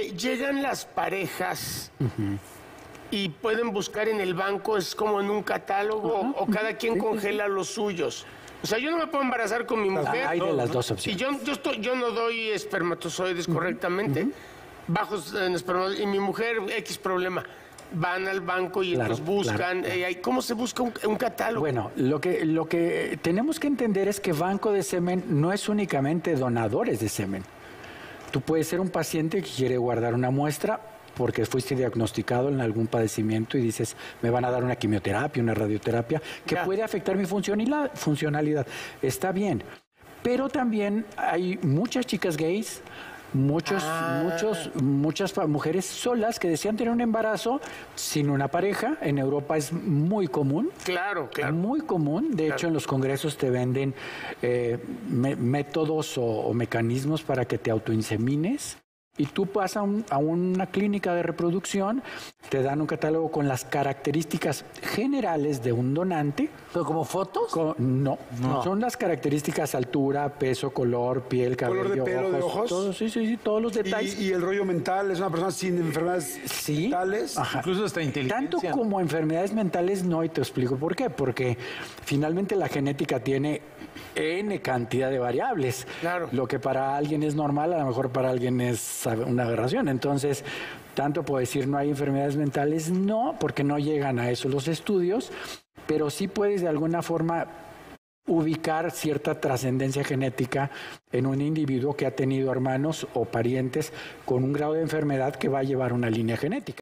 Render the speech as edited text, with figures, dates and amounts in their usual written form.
llegan las parejas y pueden buscar en el banco, es como en un catálogo, o cada quien congela los suyos. O sea, yo no me puedo embarazar con mi mujer. Hay de las dos opciones. Y yo no doy espermatozoides correctamente, bajos en espermatozoides, y mi mujer, X problema. Van al banco y los buscan. ¿Cómo se busca un catálogo? Bueno, lo que tenemos que entender es que banco de semen no es únicamente donadores de semen. Tú puedes ser un paciente que quiere guardar una muestra porque fuiste diagnosticado en algún padecimiento y dices, me van a dar una quimioterapia, una radioterapia, que puede afectar mi funcionalidad. Está bien. Pero también hay muchas chicas gays, muchas mujeres solas que desean tener un embarazo sin una pareja. En Europa es muy común. Claro, claro. Muy común. De hecho, en los congresos te venden métodos o mecanismos para que te autoinsemines. Y tú vas a una clínica de reproducción, te dan un catálogo con las características generales de un donante. ¿Pero como fotos? No, son las características: altura, peso, color, piel, cabello, color de pelo, de ojos. Todo, sí, todos los detalles. Y el rollo mental, es una persona sin enfermedades mentales. Ajá. Incluso hasta inteligencia. Tanto como enfermedades mentales no, y te explico por qué. Porque finalmente la genética tiene N cantidad de variables. Claro. Lo que para alguien es normal, a lo mejor para alguien es una aberración. Entonces, tanto puedo decir no hay enfermedades mentales, no, porque no llegan a eso los estudios, pero sí puedes de alguna forma ubicar cierta trascendencia genética en un individuo que ha tenido hermanos o parientes con un grado de enfermedad que va a llevar una línea genética.